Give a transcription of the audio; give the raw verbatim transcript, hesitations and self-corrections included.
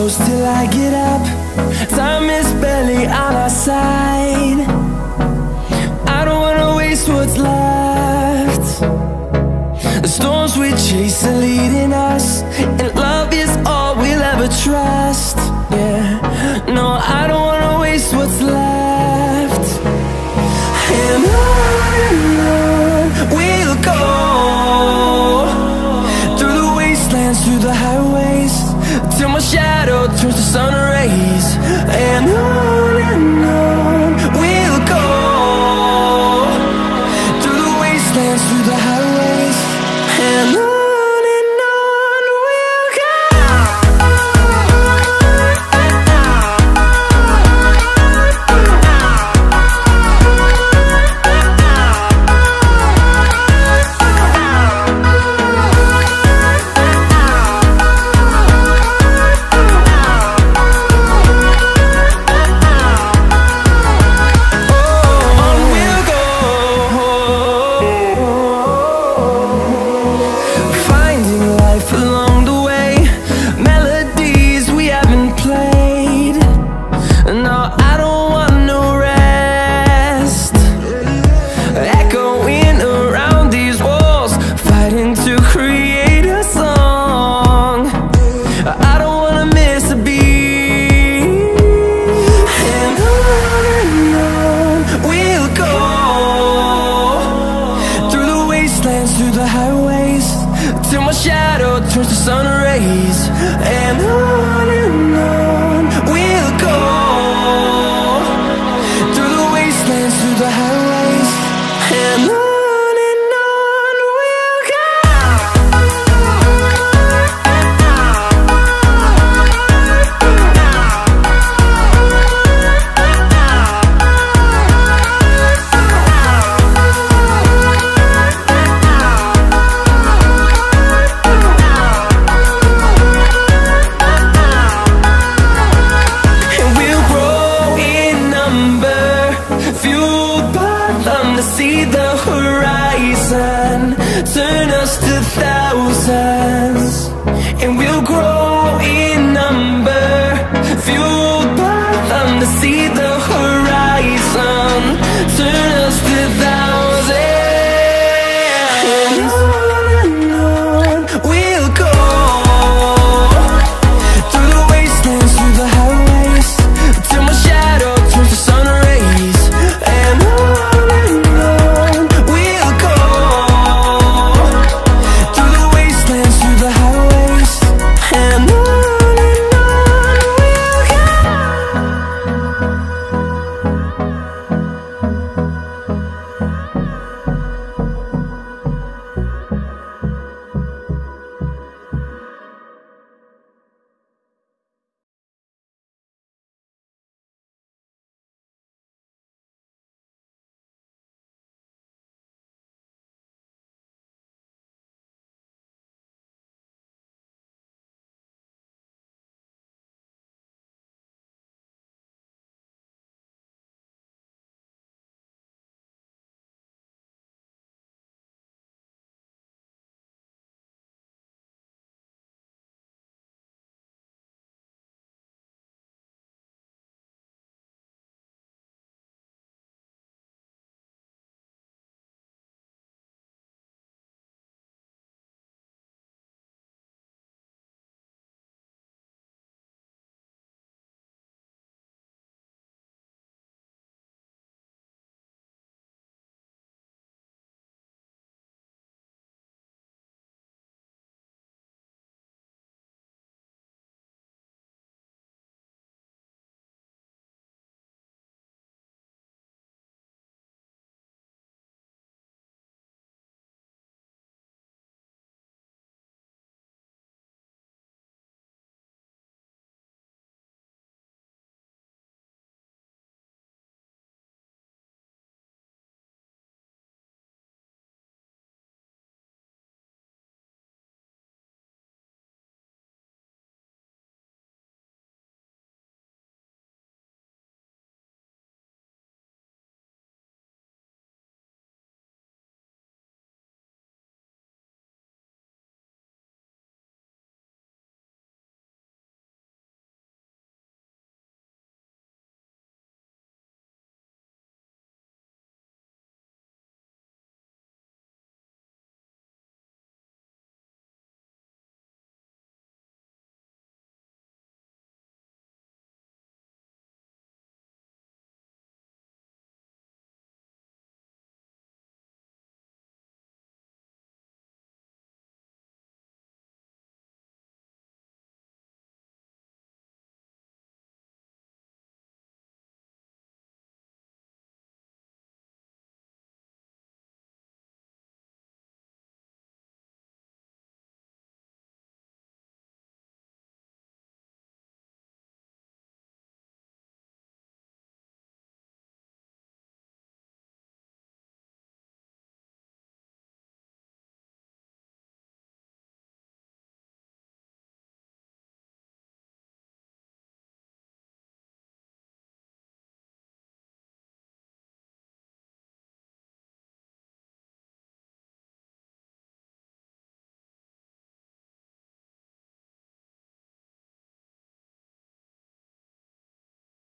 close till I get up. Time is barely on our side. I don't wanna waste what's left. The storms we chase are leading us, and love is all we'll ever trust. Yeah, no, I don't wanna waste what's left. And on and on we'll go, through the wastelands, through the highways, till my shadow turns to sun rays. And on and on we'll go, through the wastelands, through the highways, and on. Through the highways, till my shadow turns to sun rays. And on and on we'll go, through the wastelands, through the highways, and on. See the horizon turn us to thousands, and we'll grow in number, fueled by them to see the